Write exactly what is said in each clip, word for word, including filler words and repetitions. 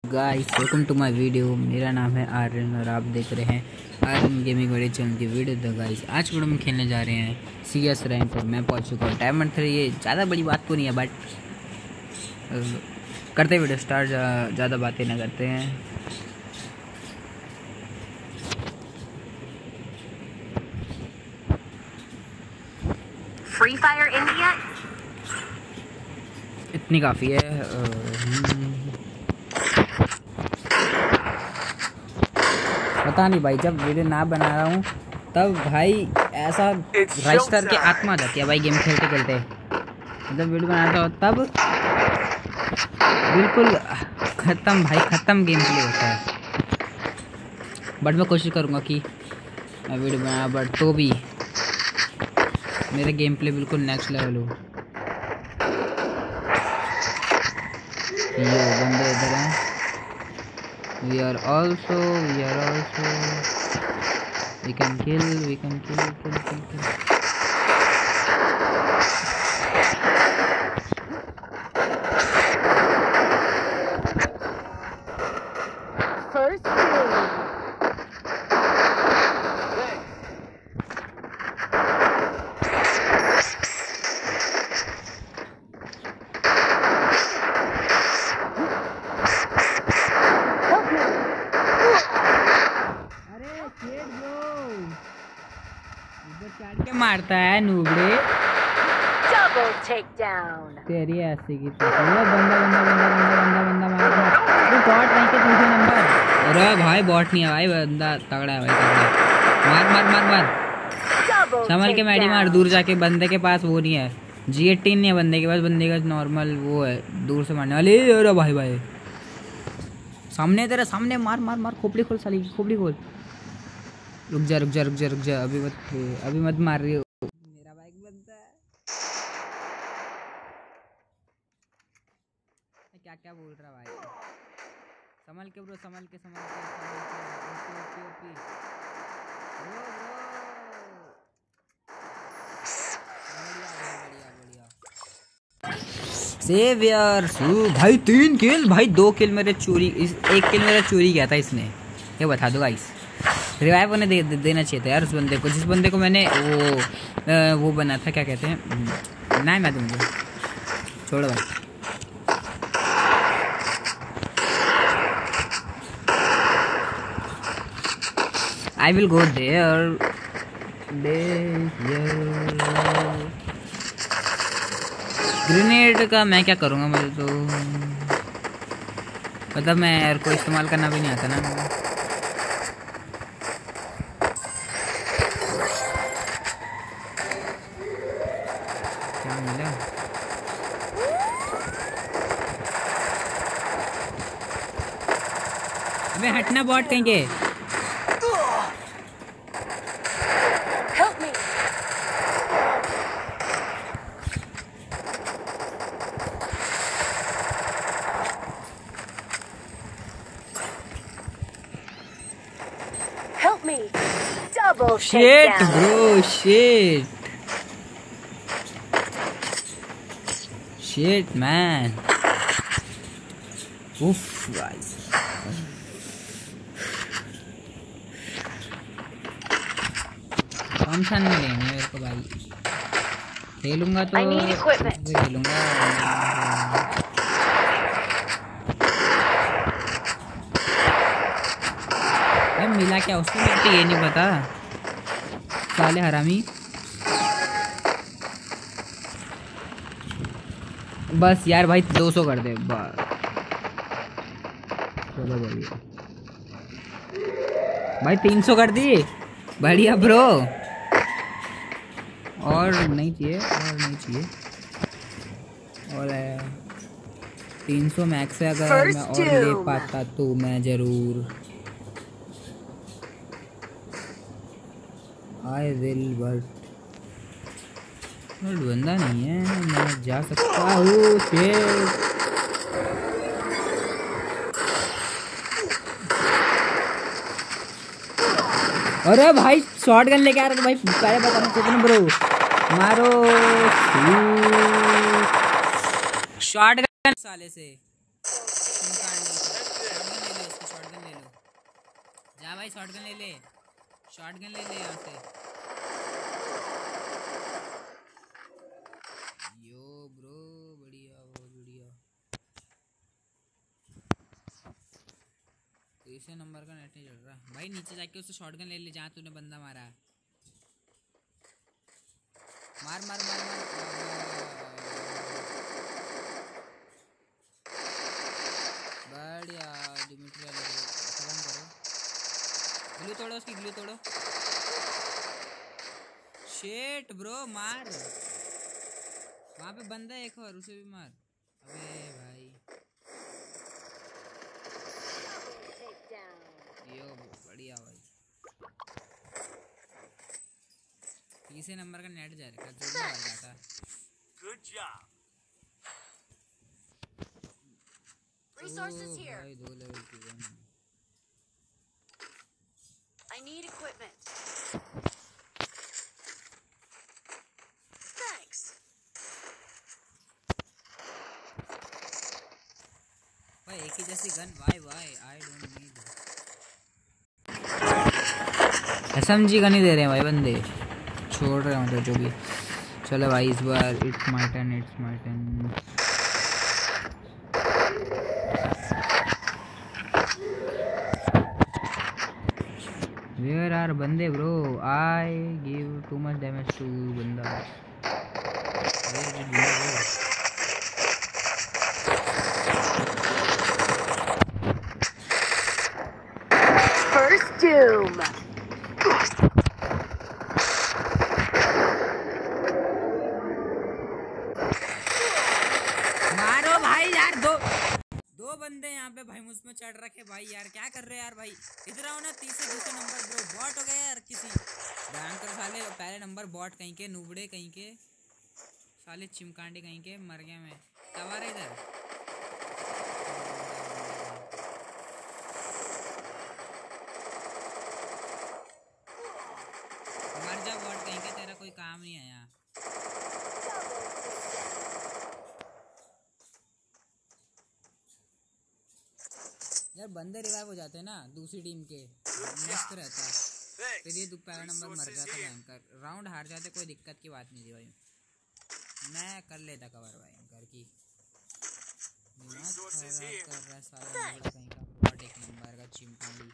Guys welcome to my video. मेरा नाम है आर्यन और आप देख रहे हैं आर्यन गेमिंग वीडियो चैनल की वीडियो। तो गाइस आज वीडियो में खेलने जा रहे हैं सी एस रैंक और मैं पहुंच चुका हूँ डायमंड थ्री। ये ज़्यादा बड़ी बात तो नहीं है बट करते वीडियो स्टार्ट, ज़्यादा बातें ना करते हैं। फ्री फायर इंडिया इतनी काफ़ी है। पता नहीं भाई, जब वीडियो ना बना रहा हूँ तब भाई ऐसा रजिस्टर के आत्मा आ जाती है भाई गेम खेलते खेलते। जब वीडियो बनाता हूँ तब बिल्कुल ख़त्म भाई, ख़त्म गेम प्ले होता है। बट मैं कोशिश करूँगा कि मैं वीडियो बना, बट तो भी मेरा गेम प्ले बिल्कुल नेक्स्ट लेवल हो। ये बंदे इधर हैं। We are also, we are also, we can kill, we can kill, kill, kill, kill. first kill. के मारता है नूबड़े। Double takedown. तेरी ऐसी की तो बंदा बंदा बंदा बंदा बंदा बंदा मार मार। तू बॉट नहीं के दूसरे नंबर। अरे भाई बॉट नहीं है भाई, बंदा तगड़ा है भाई, तगड़ा। मार मार मार मार संभल के मैडी मार। दूर जाके बंदे के पास वो नहीं है, जी एटीन नहीं है बंदे के पास। बंदे का नॉर्मल वो है, दूर से मारने वाले। अरे भाई भाई सामने तेरे सामने, मार मार मार। खोपड़ी खोल साली, खोपड़ी खोल। रुक जा रुक जा रुक जा रुक जा, अभी मत अभी मत मार रही हो। मेरा बाइक बनता है। क्या क्या बोल रहा भाई, संभल के ब्रो, संभल के संभल के संभल के। ओपी ओपी ब्रो ब्रो, बढ़िया बढ़िया। सेवियर सू भाई तीन किल भाई, दो किल मेरे चोरी, इस एक किल मेरा चोरी किया था इसने। ये बता दो गाइस, रिवाइव होने दे, दे, देना चाहिए था यार उस बंदे को, जिस बंदे को मैंने वो आ, वो बना था, क्या कहते हैं ना, मैं दूंगा। छोड़ो भाई। I will go there grenade का मैं क्या करूँगा, मुझे तो मतलब मैं एयर को इस्तेमाल करना भी नहीं आता ना। क्या मिला? अबे हटना बॉट कहीं के। Help me. Help me. Double Shit takedown. bro, shit. Shit man. Oof guys. कम सा नहीं लेने मेरे को भाई, खेलूंगा तो खेलूंगा। मिला क्या उसको, मेरे को ये नहीं पता साले हरामी। बस यार भाई दो सौ कर दे बस। चलो बढ़िया भाई, तीन सौ कर दी, बढ़िया ब्रो। और नहीं चाहिए, और नहीं चाहिए। और तीन सौ मैक्स है, अगर मैं और ले पाता तो मैं ज़रूर आई विल, बट बंदा नहीं है, मैं जा सकता हूँ। अरे भाई शॉट गन लेके आ रहा था भाई, पहले बताना चाहिए ब्रो। मारो शॉट गन साले से। भाई शॉटगन ले ले, शॉटगन ले ले यहाँ से। यो ब्रो बढ़िया, बहुत बढ़िया। तीसरे नंबर का नेट नहीं चल रहा भाई। नीचे जाके उससे शॉटगन ले ले जहाँ तूने बंदा मारा है। मार मार मार मार बढ़िया। डिमिट्री खत्म करो, ग्लू तोड़ो उसकी, ग्लू तोड़ो। शेट ब्रो मार, वहाँ पे बंदा एक और, उसे भी मार। अबे भाई यो बढ़िया भाई। तीसरे नंबर का नेट जा रहा है, जो भी मार जाता। Good job. Resources here. भाई दो लेवल की gun. I need equipment. Thanks. भाई एक ही जैसी gun, why why I don't need. SMG gun ही दे रहे हैं भाई बंदे, छोड़ रहे हैं मतलब जो भी। चलो भाई इस बार it's my turn, it's my turn. Where are बंदे bro, I give too much damage to बंदा। First doom. मारो भाई यार, दो दो बंदे यहाँ पे भाई मुझ में चढ़ रखे भाई। यार क्या कर रहे हैं यार भाई, इधर आओ ना। तीसरे दूसरे नंबर ब्रो, बॉट हो गया यार किसी भयंकर साले। पहले नंबर बॉट कहीं के, नुबड़े कहीं के साले, चिमकांडे कहीं के, मर गया मैं। कब आ रहा इधर? मर जा बॉट कहीं के, तेरा कोई काम नहीं है यहाँ। यार बंदे रिवाइव हो जाते हैं ना दूसरी टीम के, मस्त रहता है। फिर ये पहला नंबर मर जाता भयंकर। राउंड हार जाते कोई दिक्कत की बात नहीं थी भाई, मैं कर लेता कवर भाई घर की। दिमाग खराब कर रहा है साला बड़ा कहीं का बॉट, एक नंबर का चिमकांडी।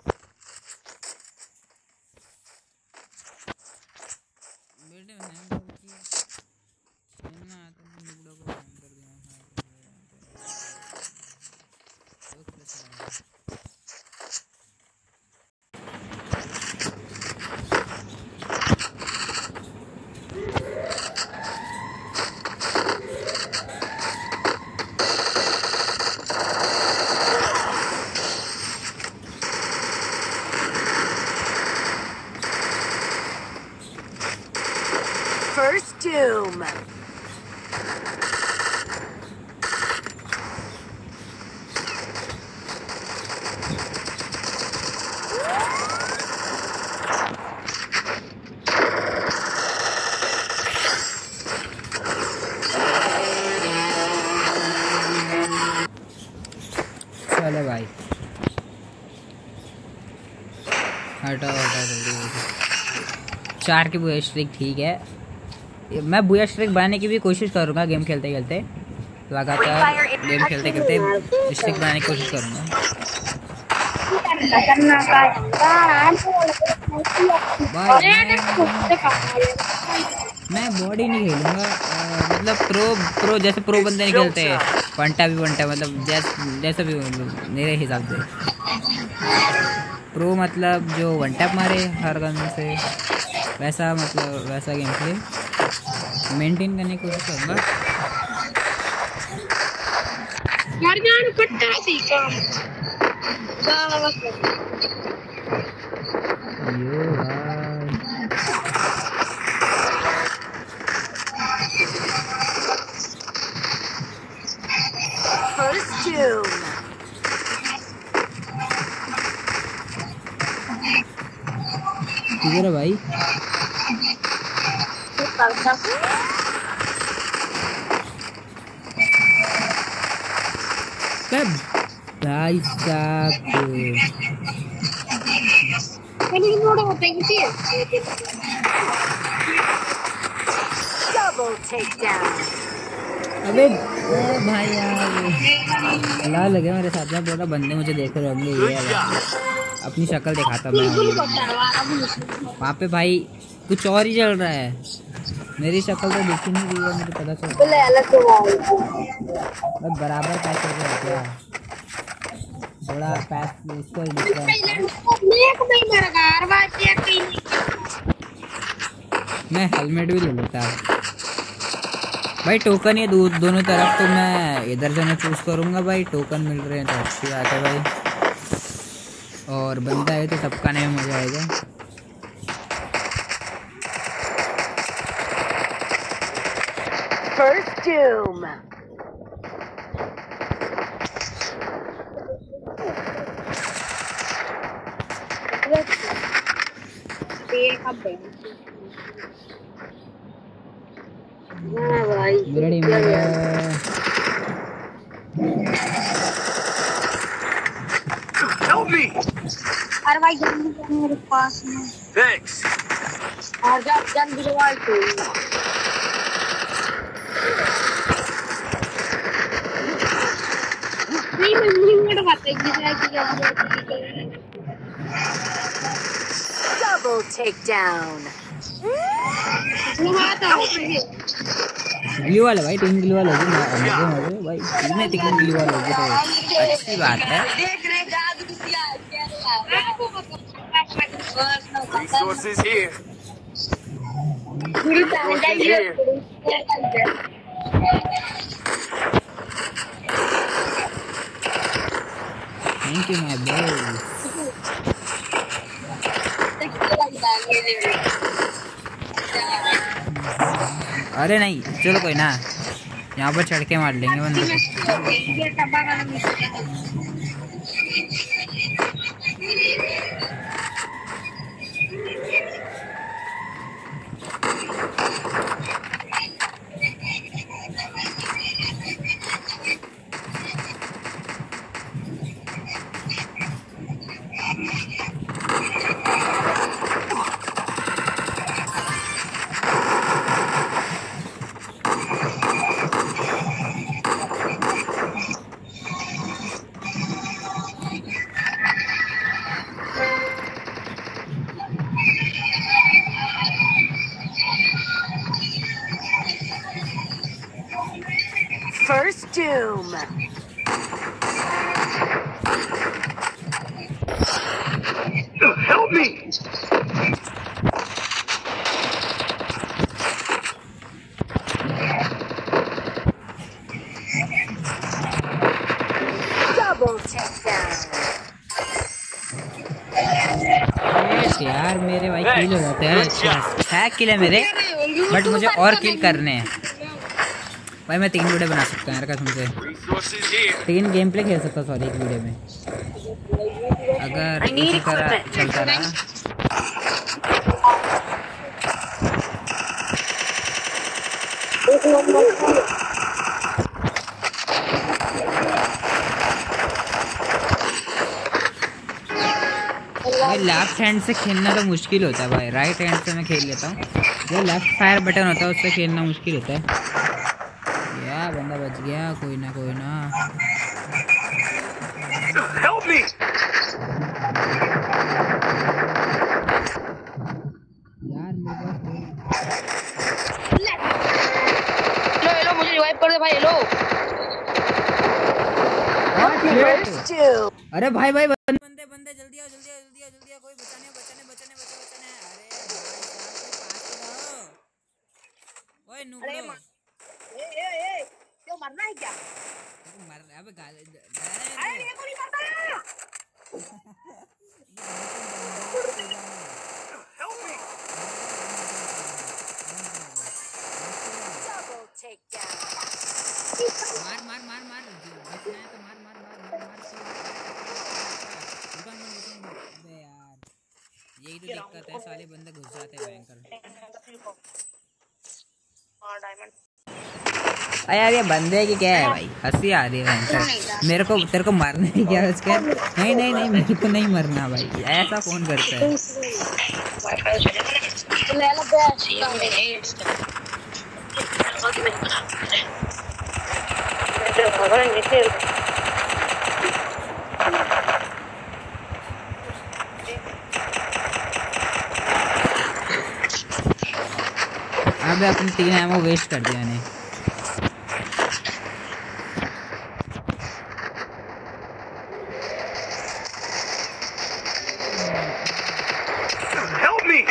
बेटे हैंगर की सुनना आता है, नुबड़ों को हैंगर दिया है। First doom. चलो भाई हटाओ हटाओ जल्दी। चार की बुया स्ट्रिक ठीक है, मैं बुया स्ट्रिक बनाने की भी कोशिश करूँगा गेम खेलते खेलते, लगातार गेम खेलते खेलते स्ट्रिक बनाने की कोशिश करूँगा। मैं बॉडी नहीं खेलूँगा, मतलब प्रो प्रो जैसे प्रो बंदे नहीं खेलते, वनटा भी वनटा, मतलब जैसे जैसे भी मेरे हिसाब से प्रो मतलब जो वन टैप मारे हर गन से, वैसा मतलब वैसा गेम प्ले मेंटेन करने की कोशिश करूँगा। यार यार कट्टा सीखा यो भाई First doom. किधर है भाई? भाई साहब मैंने नोट होते हैं किसी Double takedown. अबे ए भाई यार अल्लाह लगे मेरे साथ में पूरा बंदे मुझे देख रहे होंगे। ये Good job. अपनी शक्ल दिखाता मैं वहाँ पे भाई कुछ और ही चल रहा है। मेरी शक्ल तो दिख ही नहीं रही है मुझे पता चल बस बराबर पैसे का क्या थोड़ा पैस उसको ही मैं हेलमेट भी ले लेता भाई। टोकन ये दो, दोनों तरफ तो मैं इधर जाना चूज करूंगा भाई। टोकन मिल रहे हैं तो अच्छी बात है भाई। और बंदा है तो टपकाने में मजा आएगा। First doom. मेरा टीम में Help me. अरे भाई जल्दी जल्दी मेरे पास में Thanks. और जब जल्दी जवाब तो नहीं मैं नहीं बातें किया किया Double takedown. वो बात है ग्लू वाला भाई। टीम ग्लू वाला होगी मजे मजे भाई। टीम में टीम ग्लू वाला होगी तो अच्छी बात है। Resources here. Thank you my boy. अरे नहीं चलो कोई ना यहाँ पर चढ़ के मार लेंगे बंदे को। First doom. Help me. Double takedown. यार मेरे भाई किल हो जाते हैं। अच्छा है किल है मेरे बट मुझे और किल करने हैं भाई। मैं तीन वीडियो बना सकता हूँ यार कसम से। Resources here. तीन गेम प्ले खेल सकता हूँ सॉरी एक वीडियो में अगर इसी तरह चलता रहा। भाई लेफ्ट हैंड से खेलना तो मुश्किल होता है भाई। राइट हैंड से मैं खेल लेता हूँ। जो लेफ्ट फायर बटन होता है उससे खेलना मुश्किल होता है। या बंदा बच गया कोई ना कोई ना। Help me. यार मेरे लो लो मुझे रिवाइव कर दे भाई। लो First doom. अरे भाई भाई बंदे बंदे बंदे जल्दी आओ जल्दी आओ जल्दी आओ जल्दी आओ। कोई बचाने बचाने बचाने बचाने बचाने। अरे भाई साहब कोई पास करो। ओए नुबड़ो ए ए ए क्यों मरना है क्या? मर अबे गाली अरे ये को नहीं मरता। Help me. Double takedown. मार मार मार मार बचना है तो मार मार मार मार मार रुकन रुकन रुकन। अबे यार यही तो दिक्कत है साले बंदे घुस जाते हैं भयंकर। हाँ डायमंड अरे यार ये बंदे की क्या है भाई, हंसी आ रही है मेरे को। तेरे को मारना है क्या उसके? नहीं नहीं नहीं मेरे को नहीं मरना भाई, ऐसा कौन करता है? अबे अपनी तीन एमो वेस्ट कर दिया मैंने। Help me!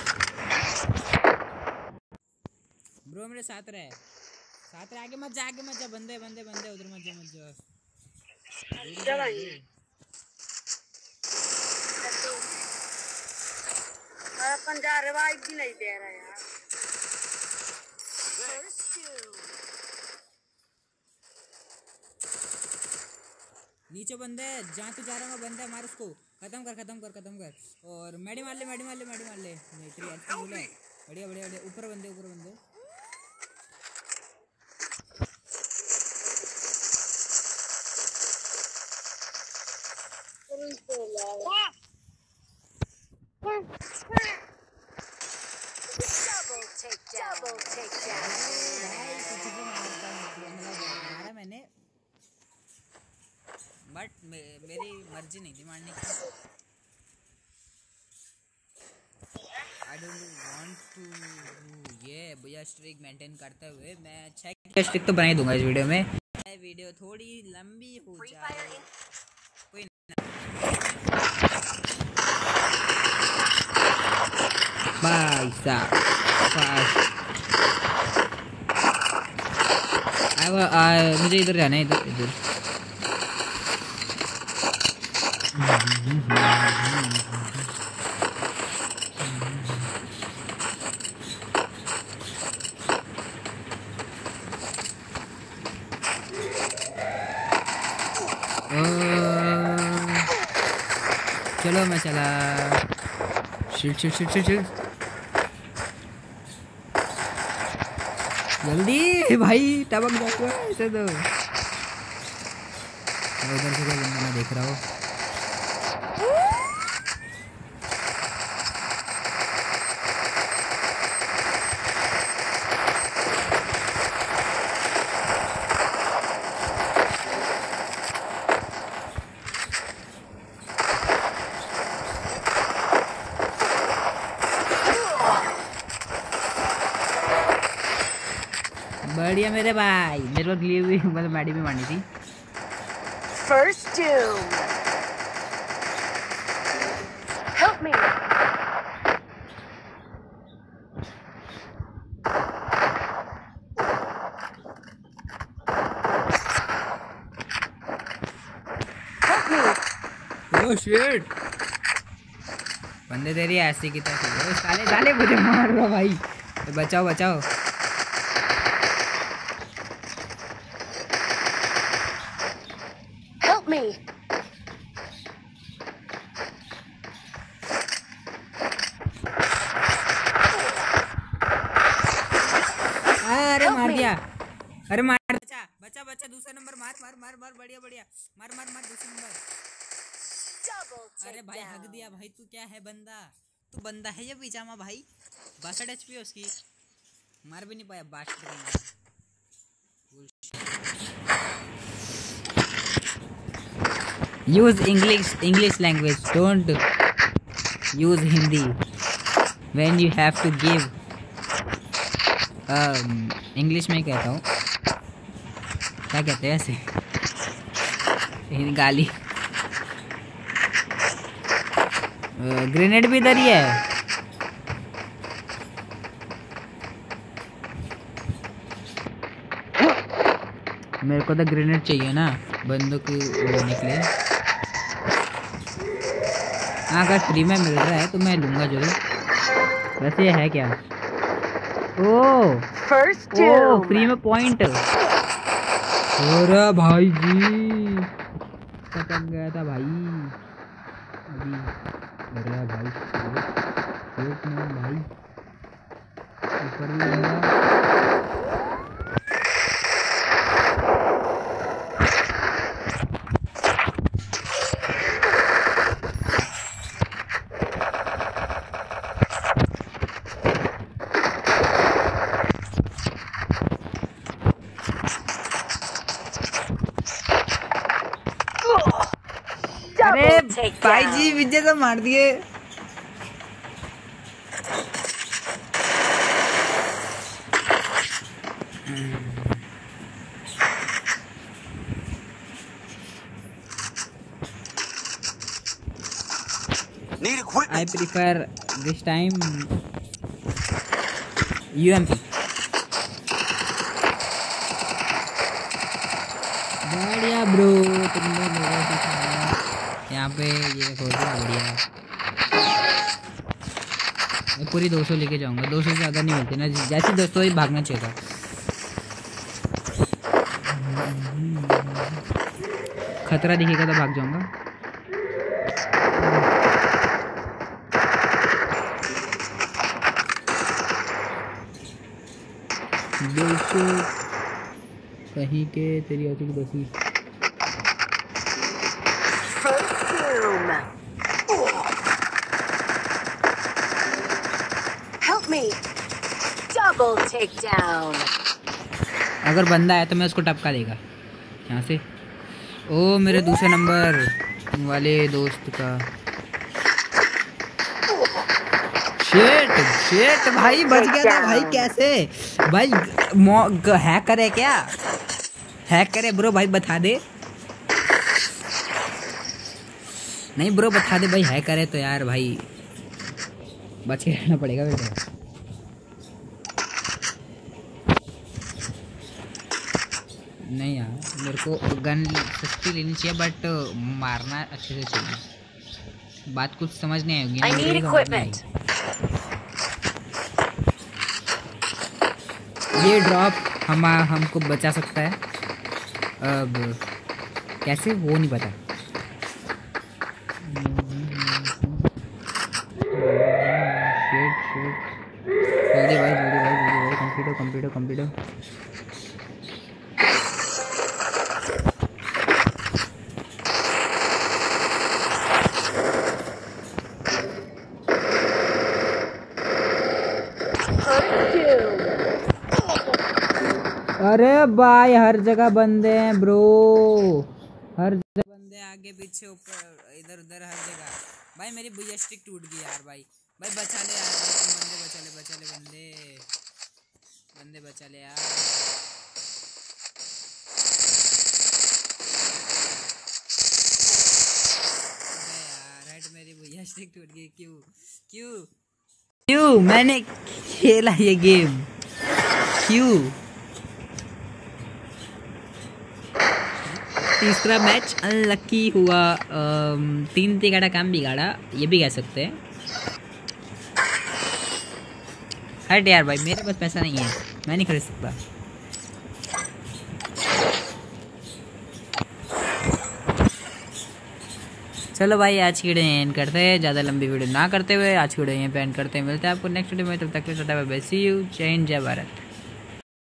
ब्रो मेरे साथ रहे, साथ रहे, आगे मत जा, आगे मत जा, बंदे बंदे बंदे उधर मत जा, मत जा। अपन जा रिवाइव भी नहीं दे रहा यार। नीचे बंदे, जहाँ तू जा रहा है बंदा, मार उसको, खत्म कर खत्म कर खत्म कर। और मैडी मार ले, मैडी मार ले, मैडी मार ले। नहीं तेरी अच्छी बोला है। बढ़िया बढ़िया बढ़िया। ऊपर बंदे, ऊपर बंदे। Double takedown. Double takedown. मारा मैंने, बट मे, मेरी मर्जी नहीं थी मारने की। I don't want to do ये भैया स्ट्रिक मेंटेन करते हुए मैं छह स्ट्रिक तो बना ही दूंगा इस वीडियो में। वीडियो थोड़ी लंबी हो जाए कोई भाई साहब। मुझे इधर जाना है, इधर इधर। चलो मैं चला। Shit shit shit shit shit जल्दी भाई, टपक जाओ ऐसे तो। उधर से कोई बंदा मैं देख रहा हूँ। बढ़िया मेरे भाई, मेरे को लिए हुई मतलब मैडी भी मारनी थी। First doom. Help me. Help me. Oh shit, बंदे तेरी ऐसी की तरह साले साले मुझे मार रहा भाई। बचाओ बचाओ। Help me. अरे मार दिया, अरे मार। बचा बचा बचा, दूसरा नंबर मार मार मार मार। बढ़िया बढ़िया, मार मार मार दूसरा नंबर। Double अरे भाई हक दिया भाई। तू क्या है बंदा, तू बंदा है ये पिजामा भाई। बासठ एच पी है उसकी, मार भी नहीं पाया बासठ। Use English English language, don't use Hindi when you have to give. English में कहता हूँ, क्या कहते हैं ऐसे गाली। ग्रेनेड भी इधर ही है। मेरे को तो ग्रेनेड चाहिए ना बंदों को उड़ाने के लिए। हाँ अगर फ्री में मिल रहा है तो मैं लूँगा जरूर। वैसे ये है क्या? Oh First oh doom. Free में पॉइंट। अरे भाई जी खत्म गया था भाई अभी। अरे भाई एक मिनट भाई, ऊपर भी बंदा। अरे भाई जी विजय तो मार दिए। Need equipment. I prefer this time U M P. बढ़िया ब्रो, तुमने मेरे सिखाया। यहाँ पे ये हो गया बढ़िया। मैं पूरी दो सौ लेके जाऊंगा, दो सौ से ज़्यादा नहीं मिलती ना, जैसे दोस्तों ही भागना चाहिए। खतरा दिखेगा तो भाग जाऊंगा। कहीं के तेरी आती की बसी। Help me. Double takedown. अगर बंदा है तो मैं उसको टपका देगा यहाँ से। ओ मेरे दूसरे नंबर वाले दोस्त का। शेट शेट भाई बच गया था भाई। कैसे भाई हैक करे क्या? हैक करे ब्रो भाई, बता दे। नहीं ब्रो बता दे भाई, हैक करे तो यार भाई बच के रहना पड़ेगा बेटा। नहीं यार मेरे को गन सस्ती लेनी चाहिए बट मारना अच्छे से चाहिए। बात कुछ समझ नहीं आएगी। I need equipment. ये ड्रॉप हम हमको बचा सकता है। अब कैसे वो नहीं पता। जल्दी भाई जल्दी भाई जल्दी भाई कंप्लीट हो कंप्लीट हो कंप्लीट हो। अरे भाई हर जगह बंदे हैं ब्रो, हर जगह बंदे, आगे पीछे ऊपर इधर उधर हर जगह। भाई मेरी बुया स्टिक टूट गई यार। भाई भाई बचा ले यार, बंदे बचा ले बचा ले बंदे बंदे बचा ले यार। अरे यार हट, मेरी बुया स्टिक टूट गई। क्यों क्यों क्यों मैंने खेला ये गेम क्यों? तीसरा मैच अनलकी हुआ। तीन तिगाड़ा काम बिगाड़ा, ये भी कह सकते हैं। हट यार भाई, मेरे पास पैसा नहीं है, मैं नहीं खरीद सकता। चलो भाई आज की वीडियो एंड करते हैं, ज़्यादा लंबी वीडियो ना करते हुए आज की वीडियो यहीं पे एंड करते हैं। मिलते हैं आपको नेक्स्ट वीडियो में, तब तक के लिए ta-ta bye bye, see you, जय हिंद जय भारत।